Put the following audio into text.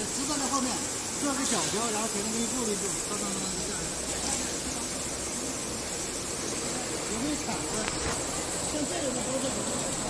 直站在后面，做个小桥，然后给它给你固定住，当就下来。有没有铲子？像这个都是。